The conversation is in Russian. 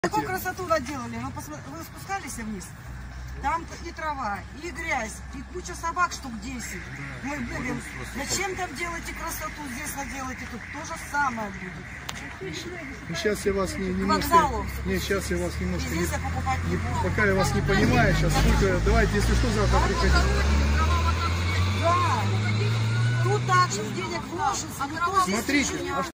Такую красоту наделали, вы спускались вниз, там и трава, и грязь, и куча собак, штук 10. Мы бегаем. Зачем там делаете красоту, здесь наделаете, тут то же самое будет. Сейчас я вас немножко, сейчас я вас немножко, пока я вас не понимаю, понимаю, сейчас давайте, если что, завтра приходите. Да, тут также денег вложится. Смотрите.